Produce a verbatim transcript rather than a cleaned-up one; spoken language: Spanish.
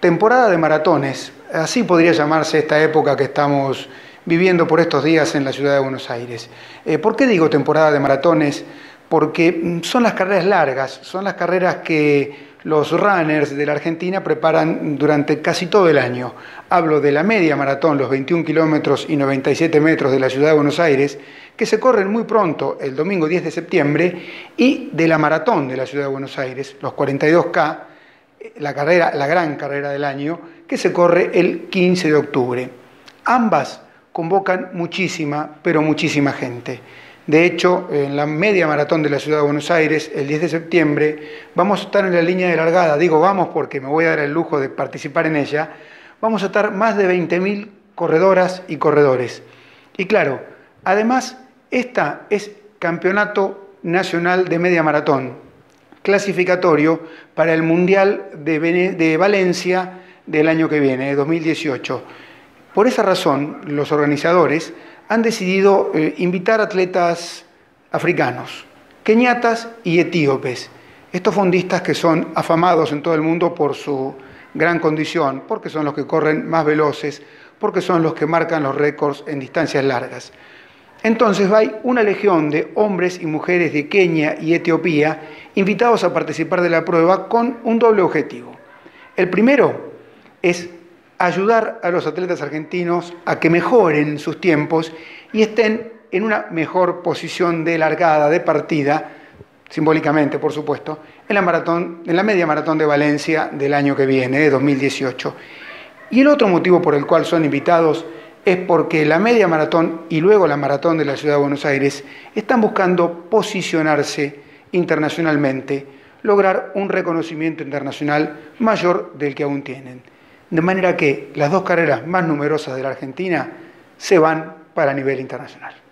temporada de maratones, así podría llamarse esta época que estamos viviendo por estos días en la ciudad de Buenos Aires. Eh, ¿Por qué digo temporada de maratones? Porque son las carreras largas, son las carreras que los runners de la Argentina preparan durante casi todo el año. Hablo de la media maratón, los veintiún kilómetros y noventa y siete metros de la ciudad de Buenos Aires, que se corren muy pronto, el domingo diez de septiembre, y de la maratón de la ciudad de Buenos Aires, los cuarenta y dos K, la, carrera, la gran carrera del año, que se corre el quince de octubre. Ambas convocan muchísima, pero muchísima gente. De hecho, en la media maratón de la ciudad de Buenos Aires, el diez de septiembre, vamos a estar en la línea de largada. Digo vamos porque me voy a dar el lujo de participar en ella. Vamos a estar más de veinte mil corredoras y corredores. Y claro, además, esta es Campeonato Nacional de Media Maratón, clasificatorio para el Mundial de, de Valencia del año que viene, de dos mil dieciocho. Por esa razón, los organizadores han decidido eh, invitar atletas africanos, keniatas y etíopes. Estos fondistas que son afamados en todo el mundo por su gran condición, porque son los que corren más veloces, porque son los que marcan los récords en distancias largas. Entonces hay una legión de hombres y mujeres de Kenia y Etiopía invitados a participar de la prueba con un doble objetivo. El primero es ayudar a los atletas argentinos a que mejoren sus tiempos y estén en una mejor posición de largada, de partida, simbólicamente por supuesto, en la, maratón, en la media maratón de Valencia del año que viene, de dos mil dieciocho. Y el otro motivo por el cual son invitados es porque la media maratón y luego la maratón de la ciudad de Buenos Aires están buscando posicionarse internacionalmente, lograr un reconocimiento internacional mayor del que aún tienen. De manera que las dos carreras más numerosas de la Argentina se van para nivel internacional.